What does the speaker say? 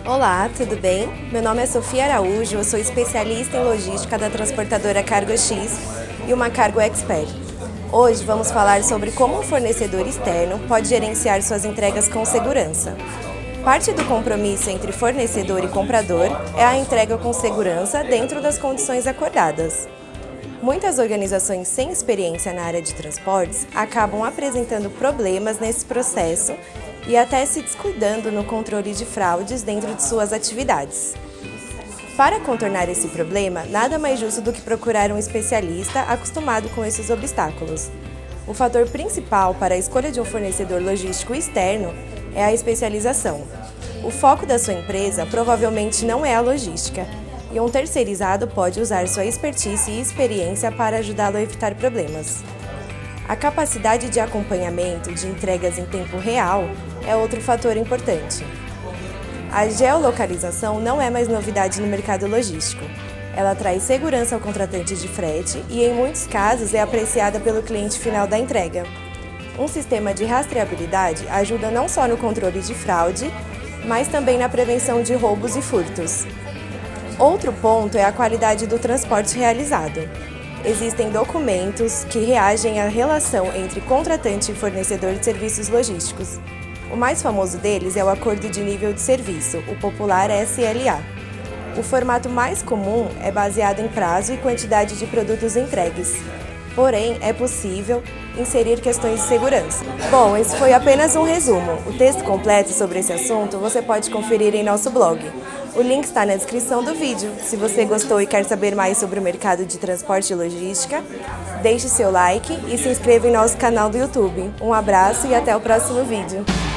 Olá, tudo bem? Meu nome é Sofia Araújo, eu sou especialista em logística da transportadora Cargo X e uma Cargo Expert. Hoje vamos falar sobre como um fornecedor externo pode gerenciar suas entregas com segurança. Parte do compromisso entre fornecedor e comprador é a entrega com segurança dentro das condições acordadas. Muitas organizações sem experiência na área de transportes acabam apresentando problemas nesse processo e até se descuidando no controle de fraudes dentro de suas atividades. Para contornar esse problema, nada mais justo do que procurar um especialista acostumado com esses obstáculos. O fator principal para a escolha de um fornecedor logístico externo é a especialização. O foco da sua empresa provavelmente não é a logística, e um terceirizado pode usar sua expertise e experiência para ajudá-lo a evitar problemas. A capacidade de acompanhamento de entregas em tempo real é outro fator importante. A geolocalização não é mais novidade no mercado logístico. Ela traz segurança ao contratante de frete e, em muitos casos, é apreciada pelo cliente final da entrega. Um sistema de rastreabilidade ajuda não só no controle de fraude, mas também na prevenção de roubos e furtos. Outro ponto é a qualidade do transporte realizado. Existem documentos que reagem à relação entre contratante e fornecedor de serviços logísticos. O mais famoso deles é o Acordo de Nível de Serviço, o popular SLA. O formato mais comum é baseado em prazo e quantidade de produtos entregues. Porém, é possível inserir questões de segurança. Bom, esse foi apenas um resumo. O texto completo sobre esse assunto você pode conferir em nosso blog. O link está na descrição do vídeo. Se você gostou e quer saber mais sobre o mercado de transporte e logística, deixe seu like e se inscreva em nosso canal do YouTube. Um abraço e até o próximo vídeo.